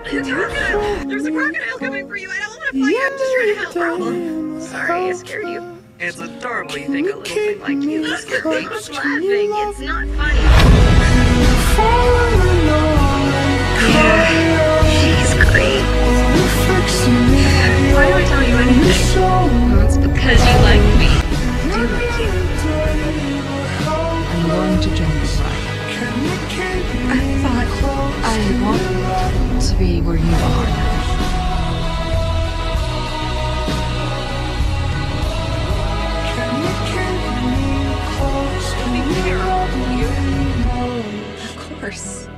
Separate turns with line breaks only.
There's a crocodile coming for you. I don't want to fight you. I'm just trying to have a problem. Sorry, I scared you. It's adorable you think a little thing like you is scary. Stop laughing. It's not funny. Yeah, she's great. Why do I tell you anything? Well, it's because you like me. I do like you.
I'm going to jump aside.
I thought I want to be where you are.
Be clear, you.
Of course.